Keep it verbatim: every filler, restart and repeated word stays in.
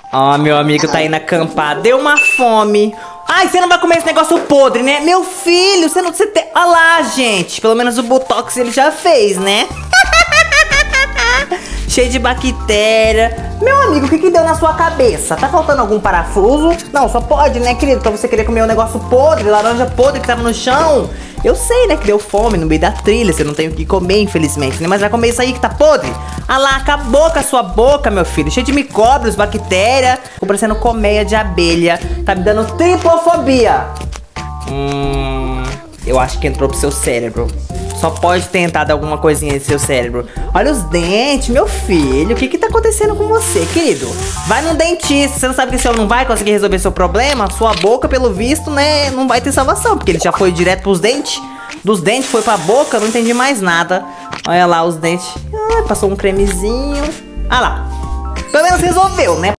Ó, meu amigo tá indo acampar. Deu uma fome. Ai, você não vai comer esse negócio podre, né? Meu filho, você não... Você tem... Olha lá, gente. Pelo menos o Botox ele já fez, né? Cheio de bactéria. Meu amigo, o que que deu na sua cabeça? Tá faltando algum parafuso? Não, só pode, né, querido? Pra você querer comer um negócio podre, laranja podre que tava no chão. Eu sei, né, que deu fome no meio da trilha. Você não tem o que comer, infelizmente, né? Mas vai comer isso aí que tá podre? Ah lá, acabou com a sua boca, meu filho. Cheio de micróbios, bactéria. Tô parecendo colmeia de abelha. Tá me dando tripofobia. Hum... Eu acho que entrou pro seu cérebro. Só pode ter entrado alguma coisinha no seu cérebro. Olha os dentes, meu filho. O que que tá acontecendo com você, querido? Vai no dentista. Você não sabe que esse homem não vai conseguir resolver seu problema? Sua boca, pelo visto, né, não vai ter salvação. Porque ele já foi direto pros dentes. Dos dentes foi pra boca, não entendi mais nada. Olha lá os dentes. Ah, passou um cremezinho. Ah lá. Pelo menos resolveu, né?